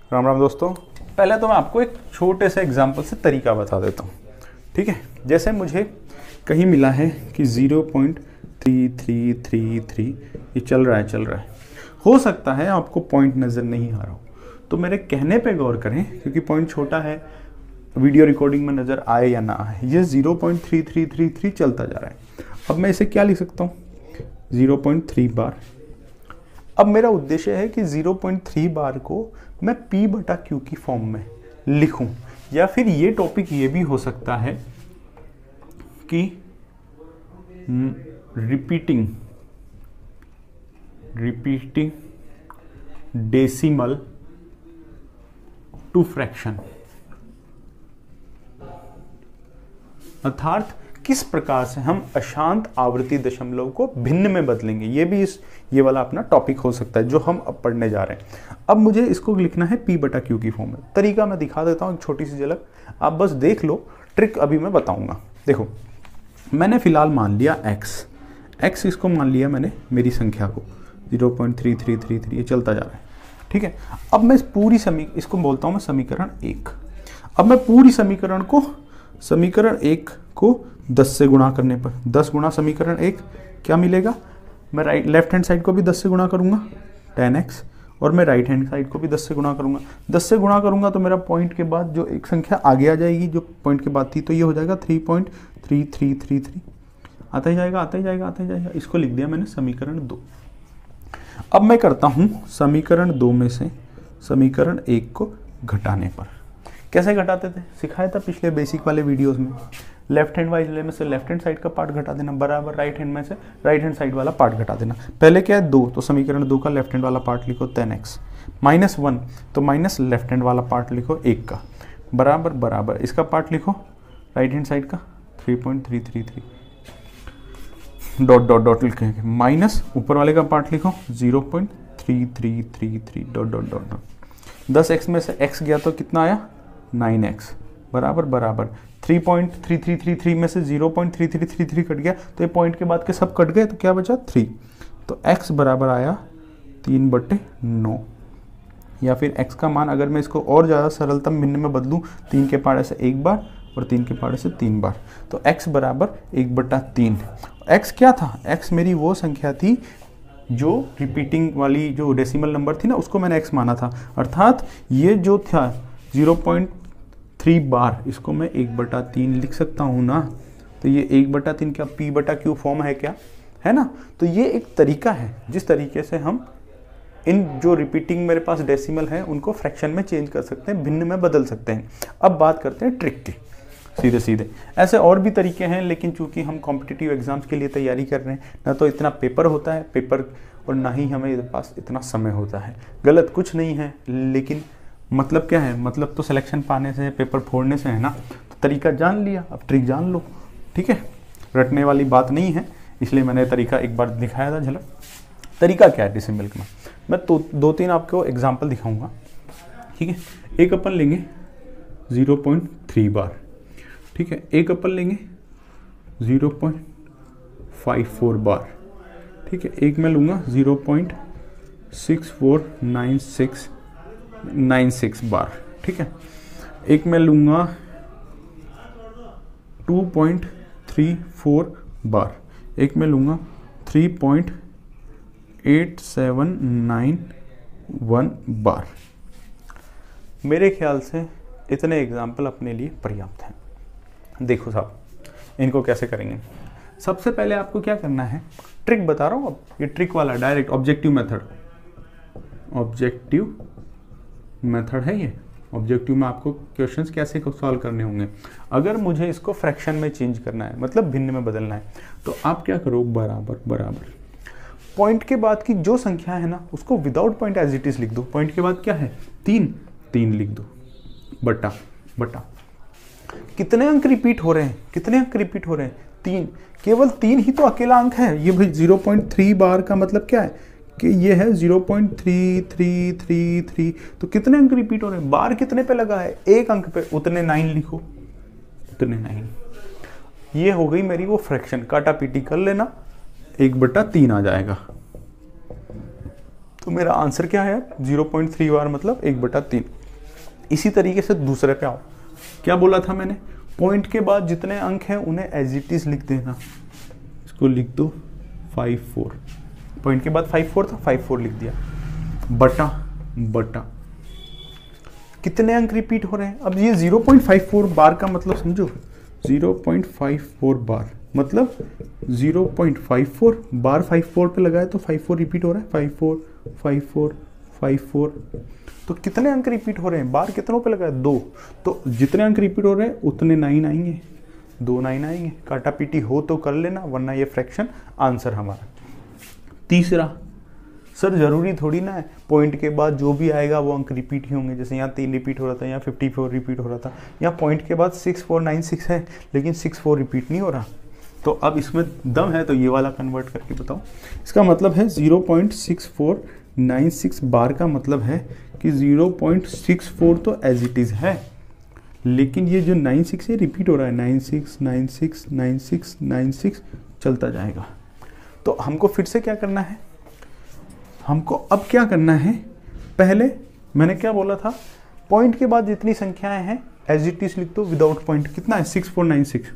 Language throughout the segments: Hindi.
राम राम दोस्तों। पहले तो मैं आपको एक छोटे से एग्जांपल से तरीका बता देता हूँ, ठीक है। जैसे मुझे कहीं मिला है कि 0.3333 ये चल रहा है। हो सकता है आपको पॉइंट नज़र नहीं आ रहा हो, तो मेरे कहने पे गौर करें, क्योंकि पॉइंट छोटा है, वीडियो रिकॉर्डिंग में नज़र आए या ना आए, ये 0.3333 चलता जा रहा है। अब मैं इसे क्या लिख सकता हूँ, 0.3 बार। अब मेरा उद्देश्य है कि 0.3 बार को मैं P/Q की फॉर्म में लिखूं, या फिर ये टॉपिक ये भी हो सकता है कि रिपीटिंग डेसिमल टू फ्रैक्शन, अर्थात किस प्रकार से हम अशांत आवर्ती दशमलव को भिन्न में बदलेंगे, ये वाला अपना टॉपिक हो सकता है जो हम अब पढ़ने जा रहे हैं। अब मुझे इसको लिखना है P/Q की फॉर्म में। तरीका मैं दिखा देता हूँ, एक छोटी सी झलक, आप बस देख लो। ट्रिक अभी मैं बताऊंगा। देखो, मैंने फिलहाल मान लिया x इसको मान लिया मैंने, मेरी संख्या को 0.3333 ये चलता जा रहा है, ठीक है। अब मैं इसको बोलता हूँ मैं समीकरण 1। अब मैं पूरी समीकरण 1 को 10 से गुणा करने पर, 10 गुणा समीकरण 1 क्या मिलेगा, मैं लेफ्ट हैंड साइड को भी 10 से गुणा करूंगा 10x, और मैं राइट हैंड साइड को भी 10 से गुणा करूंगा। 10 से गुणा करूंगा तो मेरा पॉइंट के बाद जो एक संख्या आगे आ जाएगी, जो पॉइंट के बाद थी, तो ये हो जाएगा 3.3333, आता ही जाएगा। इसको लिख दिया मैंने समीकरण 2। अब मैं करता हूं समीकरण 2 में से समीकरण 1 को घटाने पर। कैसे घटाते थे, सिखाया था पिछले बेसिक वाले वीडियोस में। लेफ्ट हैंड वाले में से लेफ्ट हैंड साइड का पार्ट घटा देना, बराबर राइट हैंड में से राइट हैंड साइड वाला पार्ट घटा देना। पहले क्या है 2, तो समीकरण 2 का लेफ्ट हैंड वाला पार्ट लिखो 10x, -1 तो माइनस लेफ्ट हैंड वाला पार्ट लिखो 1 का, बराबर इसका पार्ट लिखो राइट हैंड साइड का 3.333, डॉट लिखेंगे, माइनस ऊपर वाले का पार्ट लिखो 0.3333, डॉट। 10x में से x गया तो कितना आया 9x, बराबर 3.3333 में से 0.3333 कट गया, तो ये पॉइंट के बाद के सब कट गए, तो क्या बचा 3, तो x बराबर आया 3/9। या फिर x का मान अगर मैं इसको और ज़्यादा सरलतम भिन्न में बदलूँ, 3 के पहाड़े से 1 बार और 3 के पहाड़े से 3 बार, तो x बराबर 1/3। x क्या था, x मेरी वो संख्या थी जो रिपीटिंग वाली जो डेसिमल नंबर थी ना, उसको मैंने x माना था। अर्थात ये जो था 0.3 बार, इसको मैं 1/3 लिख सकता हूँ ना। तो ये 1/3 क्या P/Q फॉर्म है क्या, है ना। तो ये एक तरीका है जिस तरीके से हम इन जो रिपीटिंग मेरे पास डेसिमल है उनको फ्रैक्शन में चेंज कर सकते हैं, भिन्न में बदल सकते हैं। अब बात करते हैं ट्रिक की, सीधे ऐसे और भी तरीके हैं, लेकिन चूंकि हम कॉम्पिटिटिव एग्जाम्स के लिए तैयारी कर रहे हैं, ना तो इतना पेपर होता है और ना ही हमें पास इतना समय होता है। गलत कुछ नहीं है, लेकिन मतलब क्या है, मतलब तो सिलेक्शन पाने से, पेपर फोड़ने से है ना। तो तरीका जान लिया, अब ट्रिक जान लो, ठीक है। रटने वाली बात नहीं है, इसलिए मैंने तरीका एक बार दिखाया था झलक। तरीका क्या है डेसिमल का, मैं तो 2-3 आपको एग्जाम्पल दिखाऊंगा, ठीक है। एक अपन लेंगे 0.3 बार, ठीक है। एक अपन लेंगे 0.54 बार, ठीक है। एक मैं लूँगा 0.6496 बार, ठीक है। एक मैं लूँगा 2.34 बार, एक मैं लूँगा 3.8791 बार। मेरे ख्याल से इतने एग्जाम्पल अपने लिए पर्याप्त हैं। देखो साहब, इनको कैसे करेंगे। सबसे पहले आपको क्या करना है, ट्रिक बता रहा हूँ अब, ये ट्रिक वाला डायरेक्ट ऑब्जेक्टिव मेथड है। ये ऑब्जेक्टिव में आपको क्वेश्चंस कैसे सॉल्व करने होंगे। अगर मुझे इसको फ्रैक्शन में चेंज करना है, मतलब भिन्न में बदलना है, तो आप क्या करो, बराबर पॉइंट के बाद की जो संख्या है ना, उसको without point as it is लिख दो। पॉइंट के बाद क्या है 3 लिख दो, बटा कितने अंक रिपीट हो रहे हैं, 3। केवल 3 ही तो अकेला अंक है। ये भाई 0.3 बार का मतलब क्या है कि ये है 0.3333, तो कितने अंक रिपीट हो रहे हैं, बार कितने पे लगा है, 1 अंक पे, उतने 9 लिखो, उतने 9। ये हो गई मेरी वो फ्रैक्शन, काटा पीटी कर लेना, 1/3 आ जाएगा। तो मेरा आंसर क्या है, 0.3 बार मतलब 1/3। इसी तरीके से दूसरे पे आओ, क्या बोला था मैंने, पॉइंट के बाद जितने अंक हैं उन्हें एज इट इज लिख देना। इसको लिख दो 54, पॉइंट के बाद 54 था, 54 लिख दिया, बटा बटा कितने अंक रिपीट हो रहे हैं। अब ये 0.54 बार का मतलब समझो, 0.54 बार मतलब 0.54 बार 54 पे लगाए तो 54 रिपीट हो रहा है, 54 54 54। तो कितने अंक रिपीट हो रहे हैं, बार कितनों पे लगाए, 2। तो जितने अंक रिपीट हो रहे हैं उतने 9 आएंगे, 2 9 आएंगे। काटा पीटी हो तो कर लेना, वरना ये फ्रैक्शन आंसर हमारा। तीसरा, सर जरूरी थोड़ी ना है पॉइंट के बाद जो भी आएगा वो अंक रिपीट ही होंगे। जैसे यहाँ 3 रिपीट हो रहा था, यहाँ 54 रिपीट हो रहा था, यहाँ पॉइंट के बाद 6496 है लेकिन 64 रिपीट नहीं हो रहा। तो अब इसमें दम है तो ये वाला कन्वर्ट करके बताओ। इसका मतलब है 0.6496 बार का मतलब है कि 0.64 तो एज इट इज़ है, लेकिन ये जो 96 है रिपीट हो रहा है, 96 96 96 96 चलता जाएगा। तो हमको फिर से क्या करना है, हमको अब क्या करना है, पहले मैंने क्या बोला था, पॉइंट के बाद जितनी संख्याएं हैं एज इट इज लिख दो विदाउट पॉइंट। कितना है, 6496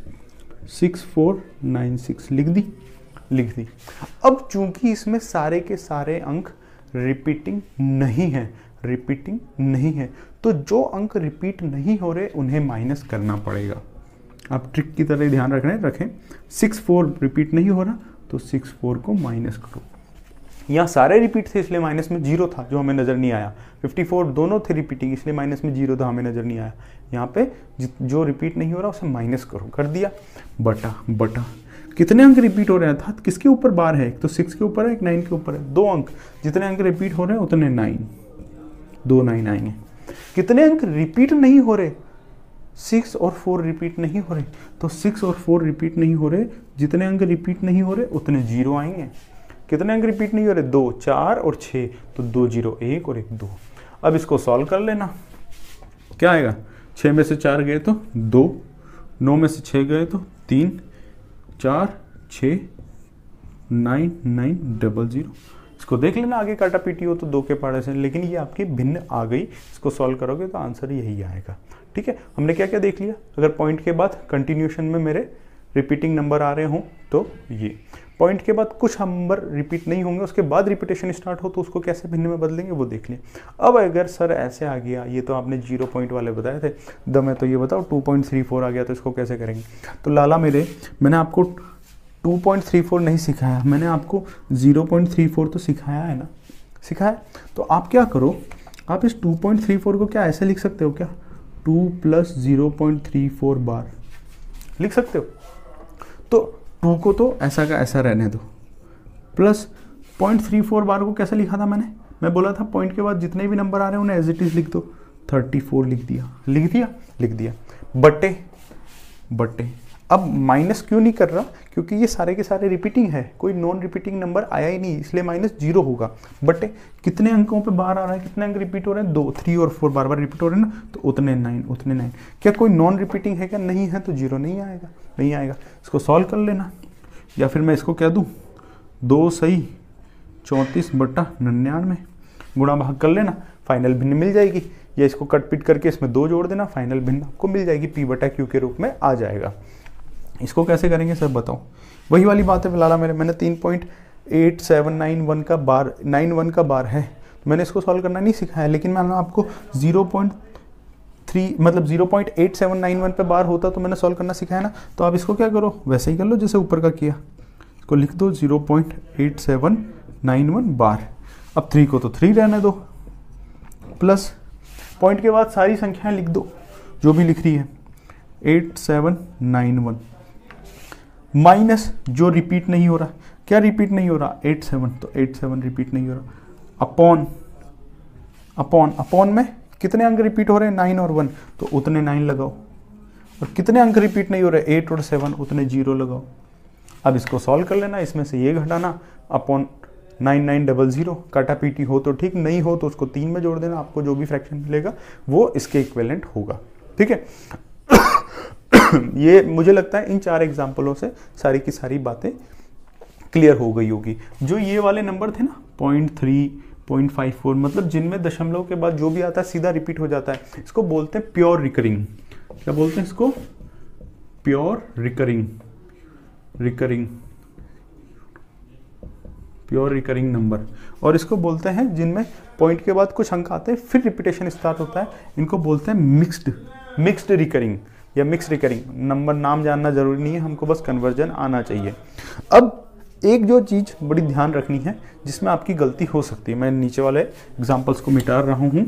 लिख दी। अब चूंकि इसमें सारे के सारे अंक रिपीटिंग नहीं है, तो जो अंक रिपीट नहीं हो रहे उन्हें माइनस करना पड़ेगा। आप ट्रिक की तरह ध्यान रखें 64 रिपीट नहीं हो रहा तो 64 को माइनस करो। यहाँ सारे रिपीट थे इसलिए माइनस में 0 था जो हमें नज़र नहीं आया। 54 दोनों थे रिपीटिंग इसलिए माइनस में 0 था, हमें नज़र नहीं आया। यहाँ पे जो रिपीट नहीं हो रहा उसे माइनस करो, कर दिया, बटा कितने अंक रिपीट हो रहे हैं था, किसके ऊपर बार है, एक तो 6 के ऊपर है, एक 9 के ऊपर है, 2 अंक, जितने अंक रिपीट हो रहे हैं उतने 9, 2 9 आएंगे। कितने अंक रिपीट नहीं हो रहे, 6 और 4 रिपीट नहीं हो रहे, तो 6 और 4 रिपीट नहीं हो रहे, जितने अंक रिपीट नहीं हो रहे उतने 0 आएंगे। कितने अंक रिपीट नहीं हो रहे, 2 4 और 6, तो 2 0 1 और 1 2। अब इसको सॉल्व कर लेना, क्या आएगा, 6 में से 4 गए तो 2, 9 में से 6 गए तो 3 4 6 9 9 0 0। इसको देख लेना, आगे काटा पीटी हो तो 2 के पाड़े से, लेकिन ये आपकी भिन्न आ गई। इसको सॉल्व करोगे तो आंसर यही आएगा। ठीक है, हमने क्या क्या देख लिया। अगर पॉइंट के बाद कंटिन्यूशन में मेरे रिपीटिंग नंबर आ रहे हों तो ये, पॉइंट के बाद कुछ नंबर रिपीट नहीं होंगे, उसके बाद रिपीटेशन स्टार्ट हो तो उसको कैसे भिन्न में बदलेंगे वो देख लें। अब अगर सर ऐसे आ गया, ये तो आपने 0 पॉइंट वाले बताए थे, दम है तो ये बताओ 2.34 आ गया तो इसको कैसे करेंगे। तो लाला मेरे, मैंने आपको 2.34 नहीं सिखाया, मैंने आपको 0.34 तो सिखाया है ना, सिखाया। तो आप क्या करो, आप इस 2.34 को क्या ऐसे लिख सकते हो क्या, 2 + 0.34 बार लिख सकते हो। तो 2 को तो ऐसा का ऐसा रहने दो, प्लस 0.34 बार को कैसे लिखा था मैं बोला था पॉइंट के बाद जितने भी नंबर आ रहे हैं उन्हें एज इट इज लिख दो, 34 लिख दिया, बटे। अब माइनस क्यों नहीं कर रहा, क्योंकि ये सारे के सारे रिपीटिंग है, कोई नॉन रिपीटिंग नंबर आया ही नहीं, इसलिए माइनस 0 होगा। बटे कितने अंकों पे बार आ रहा है, कितने अंक रिपीट हो रहे हैं, 2 3 और 4 बार बार रिपीट हो रहे हैं ना, तो उतने 9। क्या कोई नॉन रिपीटिंग है क्या, नहीं है, तो 0 नहीं आएगा। इसको सॉल्व कर लेना, या फिर मैं इसको कह दूँ 2 सही 34/99 गुणा भाग कर लेना, फाइनल भिन्न मिल जाएगी। या इसको कट पीट करके इसमें 2 जोड़ देना, फाइनल भिन्न आपको मिल जाएगी, P/Q के रूप में आ जाएगा। इसको कैसे करेंगे सर बताओ, वही वाली बात है लाला मेरे, मैंने 3.8791 का बार 91 का बार है, तो मैंने इसको सॉल्व करना नहीं सिखाया, लेकिन मैंने आपको 0.8791 पे बार होता तो मैंने सॉल्व करना सिखाया ना। तो आप इसको क्या करो, वैसे ही कर लो जैसे ऊपर का किया, इसको लिख दो 0.8791 बार। अब 3 को तो 3 रहने दो, प्लस पॉइंट के बाद सारी संख्याएं लिख दो जो भी लिख रही है, 8791 माइनस जो रिपीट नहीं हो रहा, क्या रिपीट नहीं हो रहा, 87, तो 87 रिपीट नहीं हो रहा, अपॉन में कितने अंक रिपीट हो रहे हैं, 9 और 1, तो उतने 9 लगाओ, और कितने अंक रिपीट नहीं हो रहे, 8 और 7, उतने 0 लगाओ। अब इसको सॉल्व कर लेना, इसमें से ये घटाना, अपॉन 9900, काटा पीटी हो तो ठीक, नहीं हो तो उसको 3 में जोड़ देना, आपको जो भी फ्रैक्शन मिलेगा वो इसके इक्विवेलेंट होगा। ठीक है ये मुझे लगता है इन 4 एग्जाम्पलों से सारी की सारी बातें क्लियर हो गई होगी। जो ये वाले नंबर थे ना 0.3, 0.54, मतलब जिनमें दशमलव के बाद जो भी आता है सीधा रिपीट हो जाता है, इसको बोलते हैं प्योर रिकरिंग। क्या बोलते हैं इसको? Pure recurring, pure recurring number. और इसको बोलते हैं जिनमें पॉइंट के बाद कुछ अंक आते हैं फिर रिपीटेशन स्टार्ट होता है, इनको बोलते हैं मिक्स्ड रिकरिंग या मिक्स रिकरिंग नंबर। नाम जानना जरूरी नहीं है, हमको बस कन्वर्जन आना चाहिए। अब एक जो चीज बड़ी ध्यान रखनी है जिसमें आपकी गलती हो सकती है, मैं नीचे वाले एग्जाम्पल्स को मिटा रहा हूं,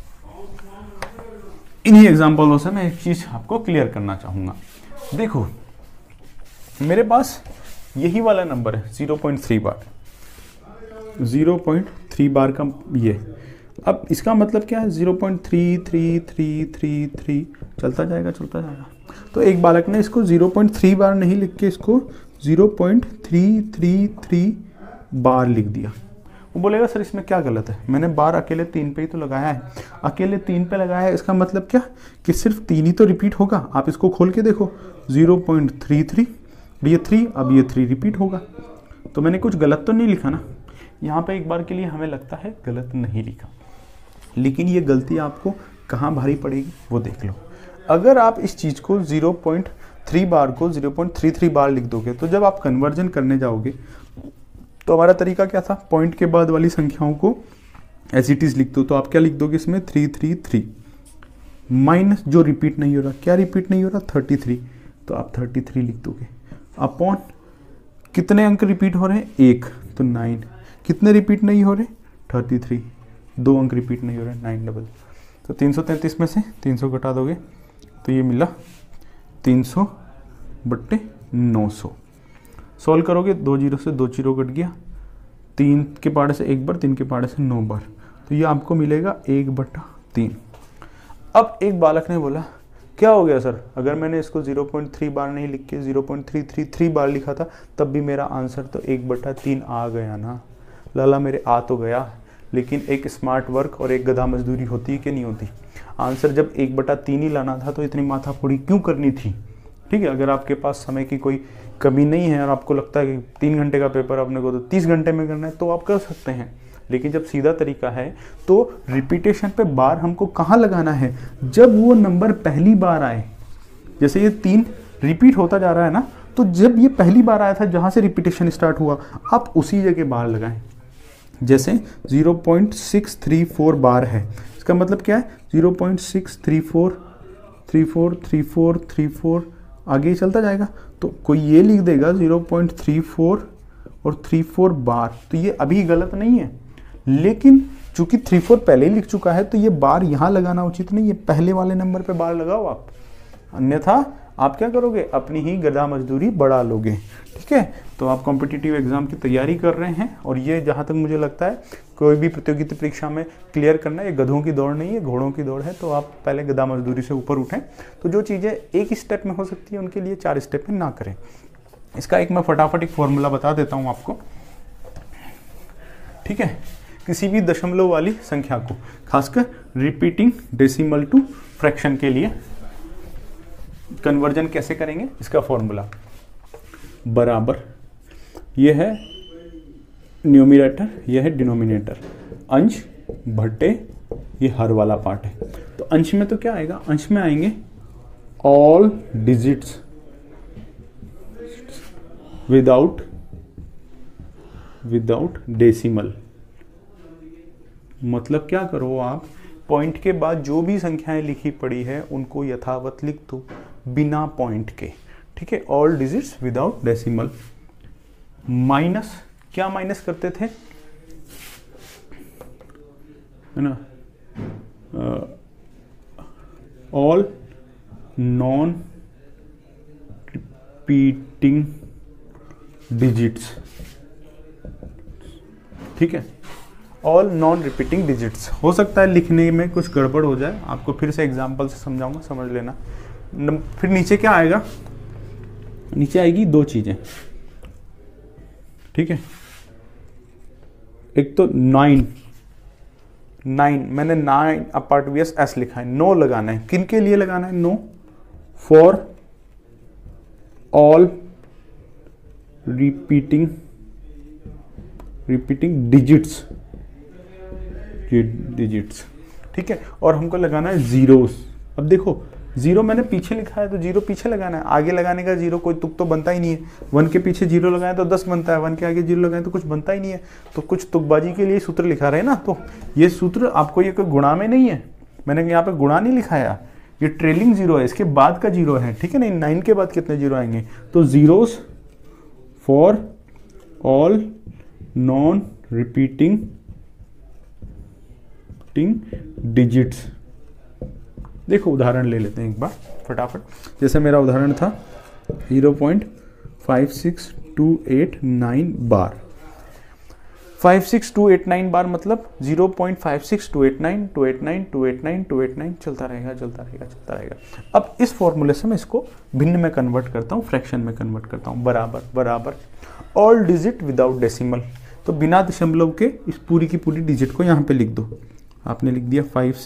इन्हीं एग्जाम्पलों से मैं एक चीज आपको क्लियर करना चाहूंगा। देखो मेरे पास यही वाला नंबर है 0.3 बार, 0.3 बार का ये। अब इसका मतलब क्या है? 0.3333 चलता जाएगा। तो एक बालक ने इसको 0.3 बार नहीं लिख के इसको 0.333 बार लिख दिया। वो बोलेगा सर इसमें क्या गलत है? मैंने बार अकेले 3 पे ही तो लगाया है। अकेले 3 पे लगाया है, इसका मतलब क्या कि सिर्फ 3 ही तो रिपीट होगा। आप इसको खोल के देखो 0.33, ये 3, अब ये 3 रिपीट होगा। तो मैंने कुछ गलत तो नहीं लिखा ना। यहाँ पे एक बार के लिए हमें लगता है गलत नहीं लिखा, लेकिन ये गलती आपको कहाँ भारी पड़ेगी वो देख लो। अगर आप इस चीज़ को 0.3 बार को 0.33 बार लिख दोगे तो जब आप कन्वर्जन करने जाओगे तो हमारा तरीका क्या था? पॉइंट के बाद वाली संख्याओं को एज इट इज लिख दो। तो आप क्या लिख दोगे इसमें? 333 माइनस जो रिपीट नहीं हो रहा। क्या रिपीट नहीं हो रहा? 33, तो आप 33 लिख दोगे। अपॉन कितने अंक रिपीट हो रहे हैं? 1, तो 9। कितने रिपीट नहीं हो रहे? 33, 2 अंक रिपीट नहीं हो रहे, 9 डबल। तो 333 में से 300 घटा दोगे तो ये मिला 300/900। सॉल्व करोगे 2 जीरो से 2 जीरो कट गया, 3 के पाड़े से 1 बार, 3 के पाड़े से 9 बार, तो ये आपको मिलेगा 1/3। अब एक बालक ने बोला क्या हो गया सर, अगर मैंने इसको 0.3 बार नहीं लिख के 0.333 बार लिखा था तब भी मेरा आंसर तो 1/3 आ गया ना। लाला मेरे आ तो गया, लेकिन एक स्मार्ट वर्क और एक गधा मजदूरी होती है कि नहीं होती? आंसर जब 1/3 ही लाना था तो इतनी माथाफोड़ी क्यों करनी थी? ठीक है, अगर आपके पास समय की कोई कमी नहीं है और आपको लगता है कि 3 घंटे का पेपर अपने को तो 30 घंटे में करना है तो आप कर सकते हैं। लेकिन जब सीधा तरीका है तो रिपीटेशन पे बार हमको कहाँ लगाना है? जब वो नंबर पहली बार आए। जैसे ये 3 रिपीट होता जा रहा है ना, तो जब ये पहली बार आया था जहाँ से रिपीटेशन स्टार्ट हुआ आप उसी जगह बार लगाएं। जैसे 0.634 बार है, इसका मतलब क्या है? 0.634 आगे ही चलता जाएगा। तो कोई ये लिख देगा 0.34 और 34 बार, तो ये अभी गलत नहीं है, लेकिन चूंकि 34 पहले ही लिख चुका है तो ये बार यहाँ लगाना उचित नहीं है। पहले वाले नंबर पे बार लगाओ आप, अन्यथा आप क्या करोगे? अपनी ही गधा मजदूरी बढ़ा लोगे। ठीक है, तो आप कॉम्पिटिटिव एग्जाम की तैयारी कर रहे हैं और ये जहाँ तक मुझे लगता है कोई भी प्रतियोगिता परीक्षा में क्लियर करना, ये गधों की दौड़ नहीं है, घोड़ों की दौड़ है। तो आप पहले गधा मजदूरी से ऊपर उठें। तो जो चीज़ें एक ही स्टेप में हो सकती है उनके लिए 4 स्टेप में ना करें। इसका एक मैं फटाफट एक फॉर्मूला बता देता हूँ आपको। ठीक है, किसी भी दशमलव वाली संख्या को, खासकर रिपीटिंग डेसिमल टू फ्रैक्शन के लिए कन्वर्जन कैसे करेंगे, इसका फॉर्मूला बराबर, ये है न्यूमरेटर, ये है डिनोमिनेटर, अंश बटे ये हर वाला पार्ट है। तो अंश में तो क्या आएगा? अंश में आएंगे ऑल डिजिट्स विदाउट डेसिमल। मतलब क्या करो आप, पॉइंट के बाद जो भी संख्याएं लिखी पड़ी है उनको यथावत लिख दो बिना पॉइंट के। ठीक है, all digits without decimal. Minus, क्या माइनस करते थे? है ना, ऑल नॉन रिपीटिंग डिजिट्स। ठीक है, ऑल नॉन रिपीटिंग डिजिट्स। हो सकता है लिखने में कुछ गड़बड़ हो जाए, आपको फिर से एग्जाम्पल से समझाऊंगा, समझ लेना। फिर नीचे क्या आएगा? नीचे आएगी 2 चीजें। ठीक है, एक तो 9, मैंने 9 अपार्टवियस एस लिखा है, नो लगाना है। किन के लिए लगाना है? No for all repeating digits ये डिजिट्स, ठीक है। और हमको लगाना है जीरोस। अब देखो जीरो मैंने पीछे लिखा है तो जीरो पीछे लगाना है, आगे लगाने का जीरो कोई तुक तो बनता ही नहीं है। 1 के पीछे जीरो लगाए तो 10 बनता है, 1 के आगे जीरो लगाए तो कुछ बनता ही नहीं है। तो कुछ तुकबाजी के लिए सूत्र लिखा रहे ना, तो ये सूत्र आपको ये कोई गुणा में नहीं है, मैंने यहाँ पे गुणा नहीं लिखाया, ये ट्रेलिंग जीरो है, इसके बाद का जीरो है, ठीक है ना। 9 के बाद कितने जीरो आएंगे, तो zeros for all non repeating digits. देखो उदाहरण ले लेते हैं एक बार फटाफट। जैसे मेरा उदाहरण था 0.56289 बार। 56289 बार मतलब 0.56289 चलता रहेगा चलता रहेगा चलता रहेगा। अब इस फॉर्मूले से मैं इसको भिन्न में कन्वर्ट करता हूँ, फ्रैक्शन में कन्वर्ट करता हूँ। बराबर बराबर ऑल डिजिट विदाउट डेसिमल, तो बिना दशमलव के इस पूरी की पूरी डिजिट को यहाँ पे लिख दो। आपने लिख दिया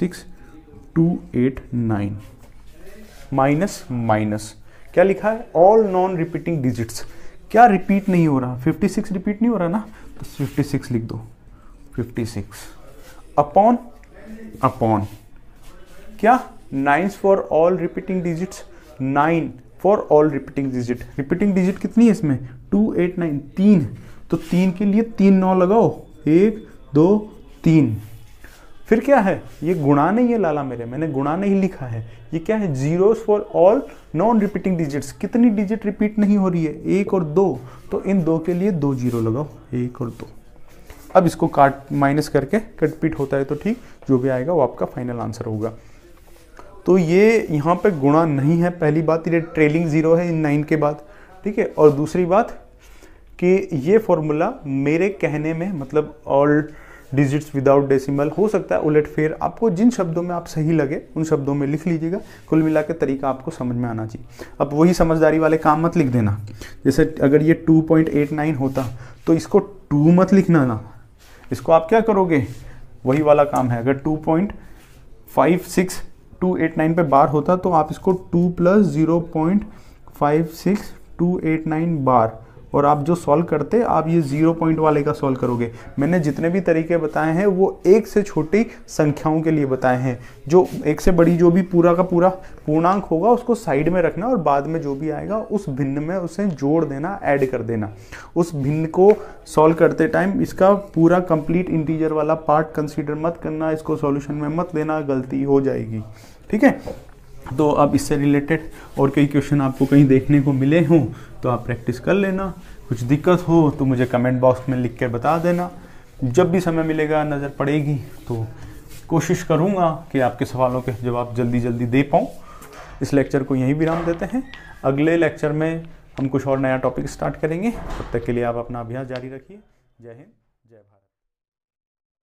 56289 माइनस माइनस क्या लिखा है, ऑल नॉन रिपीटिंग डिजिट्स। क्या रिपीट नहीं हो रहा, 56 रिपीट नहीं हो रहा ना, तो 56 लिख दो। 56 अपॉन अपॉन क्या, 9 for all repeating digits, 9 for all repeating digit. Repeating digit कितनी है इसमें, 289, 3, तो 3 के लिए 3 9 लगाओ, 1 2 3। फिर क्या है, ये गुणा नहीं है लाला मेरे, मैंने गुणा नहीं लिखा है, ये क्या है, zeros for all non repeating digits. कितनी डिजिट रिपीट नहीं हो रही है, 1 और 2, तो इन 2 के लिए 2 जीरो लगाओ, 1 और 2। अब इसको काट माइनस करके कट पीट होता है तो ठीक, जो भी आएगा वो आपका फाइनल आंसर होगा। तो ये यहाँ पे गुणा नहीं है, पहली बात, ये ट्रेलिंग जीरो है इन 9 के बाद, ठीक है। और दूसरी बात कि ये फॉर्मूला मेरे कहने में मतलब ऑल डिजिट्स विदाउट डेसिमल हो सकता है उलट फेर, आपको जिन शब्दों में आप सही लगे उन शब्दों में लिख लीजिएगा। कुल मिला के तरीका आपको समझ में आना चाहिए। अब वही समझदारी वाले काम मत लिख देना, जैसे अगर ये 2.89 होता तो इसको 2 मत लिखना ना, इसको आप क्या करोगे, वही वाला काम है। अगर 2.56289 पे बार होता तो आप इसको 2 + 0.56289 बार, और आप जो सॉल्व करते आप ये 0 पॉइंट वाले का सॉल्व करोगे। मैंने जितने भी तरीके बताए हैं वो 1 से छोटी संख्याओं के लिए बताए हैं, जो 1 से बड़ी जो भी पूरा का पूरा पूर्णांक होगा उसको साइड में रखना, और बाद में जो भी आएगा उस भिन्न में उसे जोड़ देना, ऐड कर देना। उस भिन्न को सॉल्व करते टाइम इसका पूरा कंप्लीट इंटीजर वाला पार्ट कंसीडर मत करना, इसको सॉल्यूशन में मत लेना, गलती हो जाएगी, ठीक है। तो अब इससे रिलेटेड और कई क्वेश्चन आपको कहीं देखने को मिले हों तो आप प्रैक्टिस कर लेना। कुछ दिक्कत हो तो मुझे कमेंट बॉक्स में लिख के बता देना। जब भी समय मिलेगा, नज़र पड़ेगी तो कोशिश करूँगा कि आपके सवालों के जवाब जल्दी जल्दी दे पाऊँ। इस लेक्चर को यहीं विराम देते हैं, अगले लेक्चर में हम कुछ और नया टॉपिक स्टार्ट करेंगे। तब तक के लिए आप अपना अभ्यास जारी रखिए। जय हिंद, जय भारत।